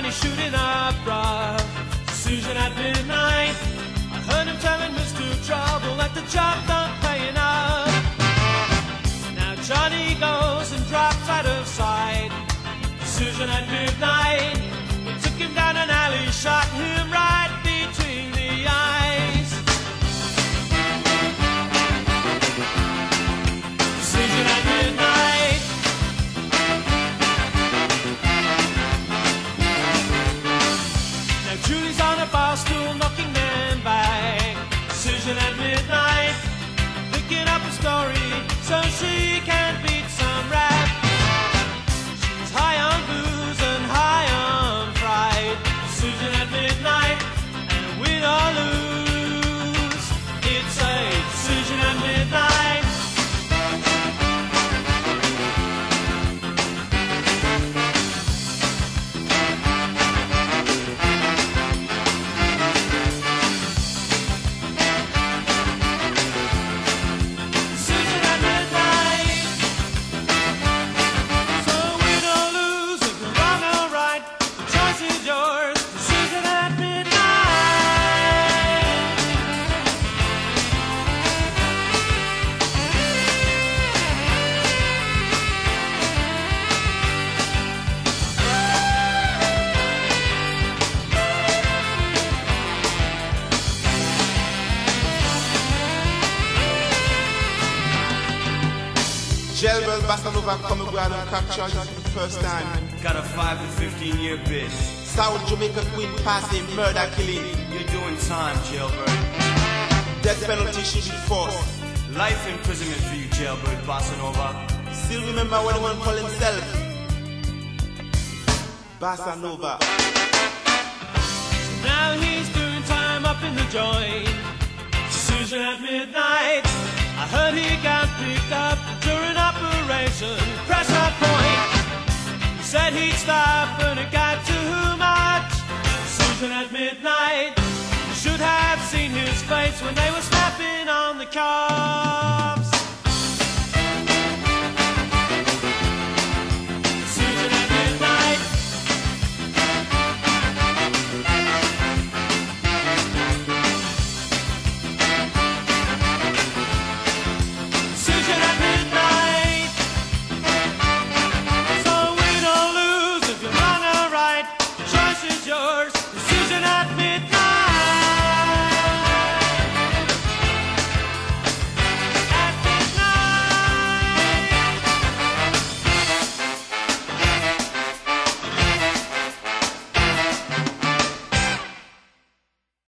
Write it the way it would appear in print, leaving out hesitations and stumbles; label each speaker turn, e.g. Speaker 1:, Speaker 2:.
Speaker 1: he's shooting up rough. Susan at midnight, I heard him telling Mr. Trouble that the job not paying up. Now Johnny goes and drops out of sight. Susan at midnight, he took him down an alley, shot him right between the eyes. Susan at midnight. Now Julie's on a bar stool, knocking men back. Susan at midnight, picking up a story so she can beat some rap. She's high on booze and high on pride. Susan at midnight, and win or lose, it's a Susan at midnight. Susan at midnight. So win or lose, if you're wrong or right, the choice is yours. Susan at midnight.
Speaker 2: Jailbird, bosanova, come around and capture you for the first time.
Speaker 3: Got a 5 to 15 year bid.
Speaker 2: South Jamaican Queens Posse, murda, killin.
Speaker 3: You're doing time, Jailbird.
Speaker 2: Death penalty should be forced.
Speaker 3: Life imprisonment for you, Jailbird, bosanova.
Speaker 2: Still remember when the one called himself bosanova.
Speaker 1: Now he's doing time up in the joint. Susan at midnight, I heard he got picked up during Operation Pressure Point. He said he'd stop when it got too much. Susan at midnight, you should have seen his face when they were snapping on the car.